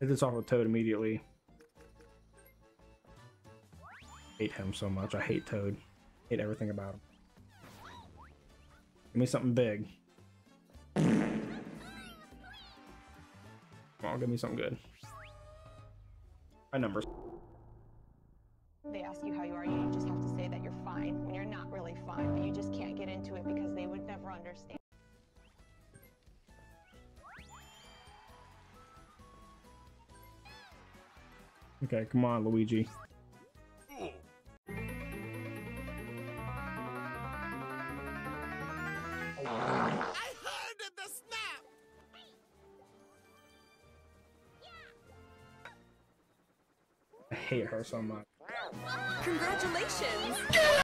Hit this off with Toad immediately. Hate him so much. I hate Toad. Hate everything about him. Give me something big. Come on, give me something good. My numbers. They ask you how you are, you just have to say that you're fine when you're not really fine, but you just can't get into it because they would never understand. Okay, come on, Luigi. I heard the snap! I hate her so much. Congratulations!